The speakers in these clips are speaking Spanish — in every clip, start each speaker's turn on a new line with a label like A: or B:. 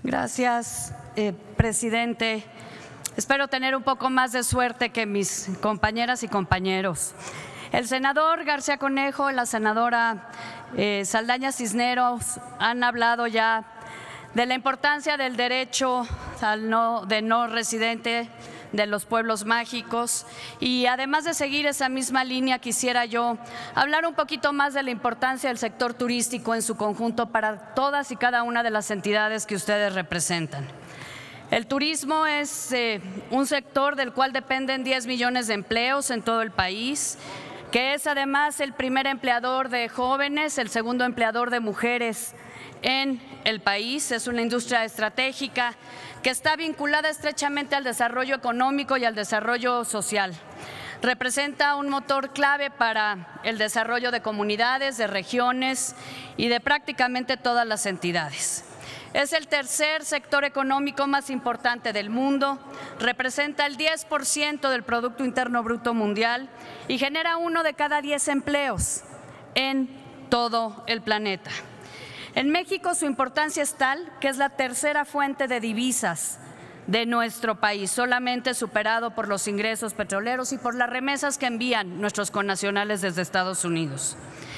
A: Gracias, presidente. Espero tener un poco más de suerte que mis compañeras y compañeros. El senador García Conejo, la senadora Saldaña Cisneros han hablado ya de la importancia del derecho de no residente de los pueblos mágicos, y además de seguir esa misma línea quisiera yo hablar un poquito más de la importancia del sector turístico en su conjunto para todas y cada una de las entidades que ustedes representan. El turismo es un sector del cual dependen 10 millones de empleos en todo el país, que es además el primer empleador de jóvenes, el segundo empleador de mujeres en el país. Es una industria estratégica que está vinculada estrechamente al desarrollo económico y al desarrollo social. Representa un motor clave para el desarrollo de comunidades, de regiones y de prácticamente todas las entidades. Es el tercer sector económico más importante del mundo, representa el 10% del Producto Interno Bruto Mundial y genera 1 de cada 10 empleos en todo el planeta. En México su importancia es tal que es la tercera fuente de divisas de nuestro país, solamente superado por los ingresos petroleros y por las remesas que envían nuestros connacionales desde Estados Unidos.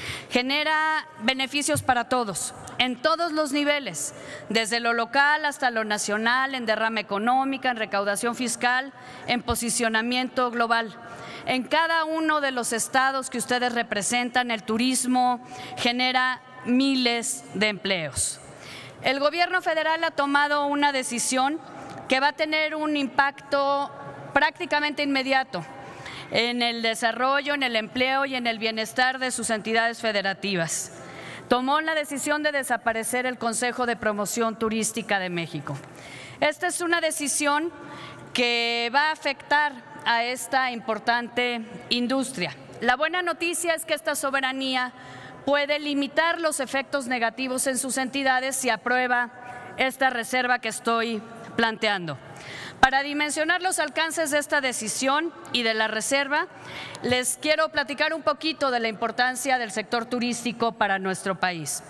A: Genera beneficios para todos, en todos los niveles, desde lo local hasta lo nacional, en derrama económica, en recaudación fiscal, en posicionamiento global. En cada uno de los estados que ustedes representan, el turismo genera miles de empleos. El gobierno federal ha tomado una decisión que va a tener un impacto prácticamente inmediato en el desarrollo, en el empleo y en el bienestar de sus entidades federativas. Tomó la decisión de desaparecer el Consejo de Promoción Turística de México. Esta es una decisión que va a afectar a esta importante industria. La buena noticia es que esta soberanía puede limitar los efectos negativos en sus entidades si aprueba esta reserva que estoy planteando. Para dimensionar los alcances de esta decisión y de la reserva, les quiero platicar un poquito de la importancia del sector turístico para nuestro país.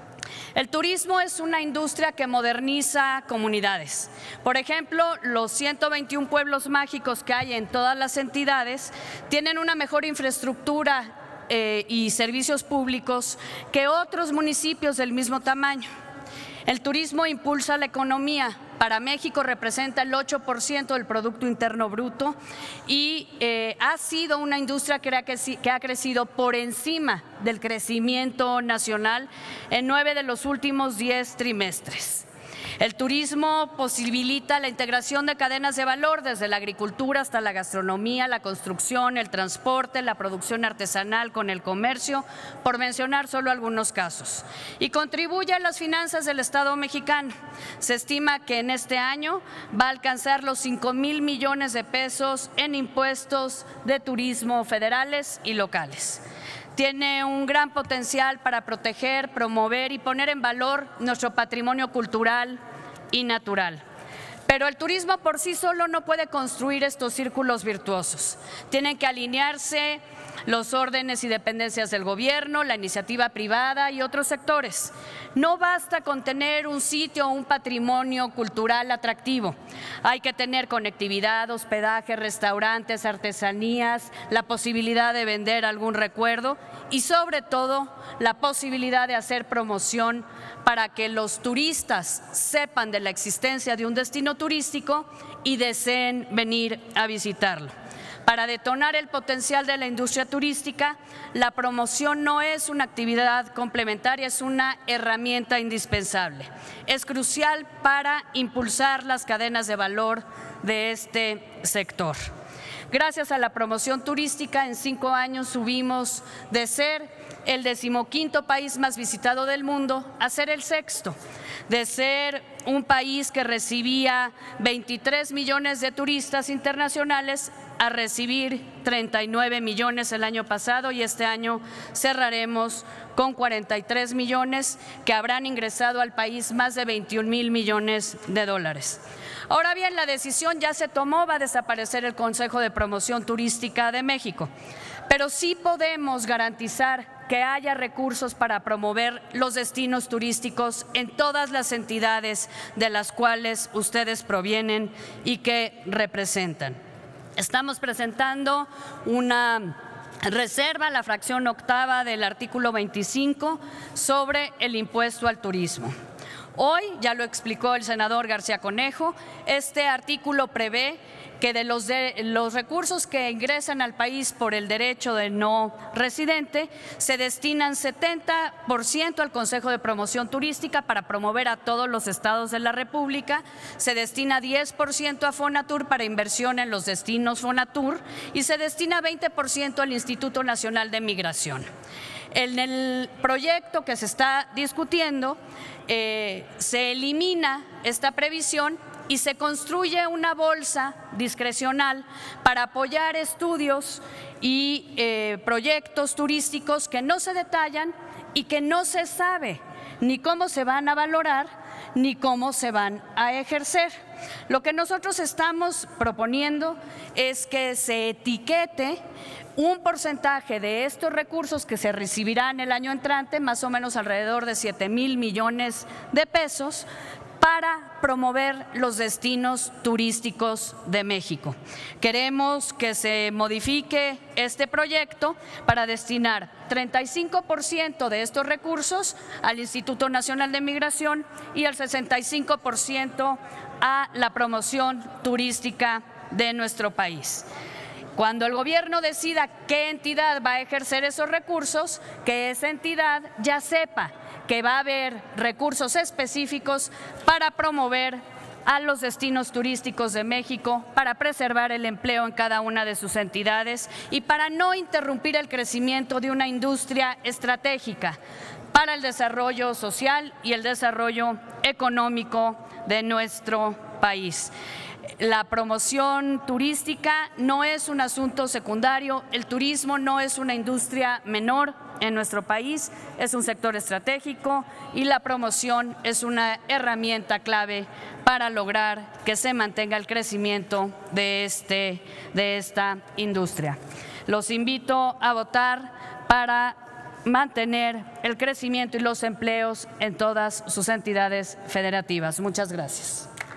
A: El turismo es una industria que moderniza comunidades. Por ejemplo, los 121 pueblos mágicos que hay en todas las entidades tienen una mejor infraestructura y servicios públicos que otros municipios del mismo tamaño. El turismo impulsa la economía. Para México representa el 8% del Producto Interno Bruto y ha sido una industria que ha crecido por encima del crecimiento nacional en 9 de los últimos 10 trimestres. El turismo posibilita la integración de cadenas de valor desde la agricultura hasta la gastronomía, la construcción, el transporte, la producción artesanal con el comercio, por mencionar solo algunos casos. Y contribuye a las finanzas del Estado mexicano. Se estima que en este año va a alcanzar los 5,000 millones de pesos en impuestos de turismo federales y locales. Tiene un gran potencial para proteger, promover y poner en valor nuestro patrimonio cultural y natural. Pero el turismo por sí solo no puede construir estos círculos virtuosos. Tienen que alinearse los órdenes y dependencias del gobierno, la iniciativa privada y otros sectores. No basta con tener un sitio o un patrimonio cultural atractivo. Hay que tener conectividad, hospedaje, restaurantes, artesanías, la posibilidad de vender algún recuerdo y sobre todo la posibilidad de hacer promoción para que los turistas sepan de la existencia de un destino turístico y deseen venir a visitarlo. Para detonar el potencial de la industria turística, la promoción no es una actividad complementaria, es una herramienta indispensable. Es crucial para impulsar las cadenas de valor de este sector. Gracias a la promoción turística, en 5 años subimos de ser el 15º país más visitado del mundo a ser el 6º, de ser un país que recibía 23 millones de turistas internacionales a recibir 39 millones el año pasado, y este año cerraremos con 43 millones que habrán ingresado al país más de 21,000 millones de dólares. Ahora bien, la decisión ya se tomó, va a desaparecer el Consejo de Promoción Turística de México, pero sí podemos garantizar que haya recursos para promover los destinos turísticos en todas las entidades de las cuales ustedes provienen y que representan. Estamos presentando una reserva a la fracción octava del artículo 25 sobre el impuesto al turismo. Hoy, ya lo explicó el senador García Conejo, este artículo prevé que de los recursos que ingresan al país por el derecho de no residente, se destinan 70% al Consejo de Promoción Turística para promover a todos los estados de la República, se destina 10% a Fonatur para inversión en los destinos Fonatur y se destina 20% al Instituto Nacional de Migración. En el proyecto que se está discutiendo se elimina esta previsión y se construye una bolsa discrecional para apoyar estudios y proyectos turísticos que no se detallan y que no se sabe ni cómo se van a valorar ni cómo se van a ejercer. Lo que nosotros estamos proponiendo es que se etiquete un porcentaje de estos recursos que se recibirán el año entrante, más o menos alrededor de 7,000 millones de pesos, para promover los destinos turísticos de México. Queremos que se modifique este proyecto para destinar 35% de estos recursos al Instituto Nacional de Migración y el 65% a la promoción turística de nuestro país. Cuando el gobierno decida qué entidad va a ejercer esos recursos, que esa entidad ya sepa que va a haber recursos específicos para promover a los destinos turísticos de México, para preservar el empleo en cada una de sus entidades y para no interrumpir el crecimiento de una industria estratégica para el desarrollo social y el desarrollo económico de nuestro país. La promoción turística no es un asunto secundario, el turismo no es una industria menor en nuestro país, es un sector estratégico y la promoción es una herramienta clave para lograr que se mantenga el crecimiento de esta industria. Los invito a votar para mantener el crecimiento y los empleos en todas sus entidades federativas. Muchas gracias.